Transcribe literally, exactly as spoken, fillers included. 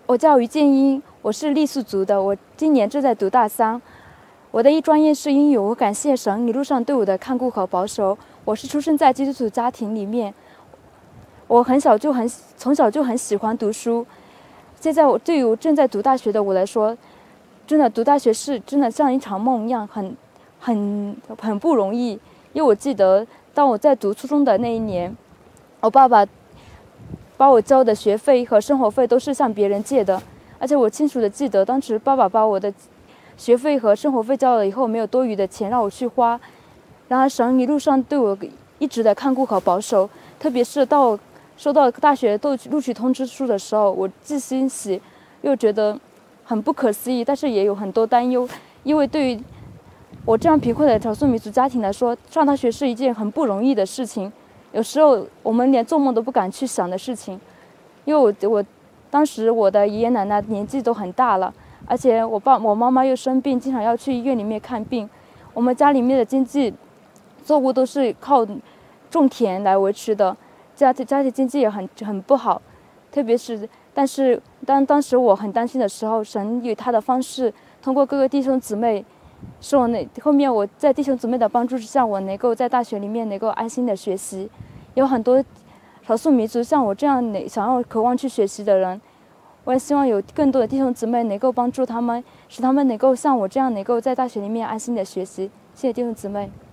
我叫于建英，我是傈僳族的，我今年正在读大三。我的一专业是英语，我感谢神一路上对我的看顾和保守。我是出生在基督徒家庭里面，我很小就很从小就很喜欢读书。现在我对于正在读大学的我来说，真的读大学是真的像一场梦一样，很很很不容易。因为我记得当我在读初中的那一年，我爸爸把我交的学费和生活费都是向别人借的，而且我清楚的记得，当时爸爸把我的学费和生活费交了以后，没有多余的钱让我去花。然而神一路上对我一直的看顾和保守，特别是到收到大学录录取通知书的时候，我既欣喜又觉得很不可思议，但是也有很多担忧，因为对于我这样贫困的少数民族家庭来说，上大学是一件很不容易的事情，有时候我们连做梦都不敢去想的事情。因为我我当时我的爷爷奶奶年纪都很大了，而且我爸我妈妈又生病，经常要去医院里面看病。我们家里面的经济作物都是靠种田来维持的，家家庭经济也很很不好。特别是但是当当时我很担心的时候，神以他的方式通过各个弟兄姊妹，使我那后面我在弟兄姊妹的帮助之下，我能够在大学里面能够安心的学习。有很多少数民族像我这样想要渴望去学习的人，我也希望有更多的弟兄姊妹能够帮助他们，使他们能够像我这样能够在大学里面安心的学习。谢谢弟兄姊妹。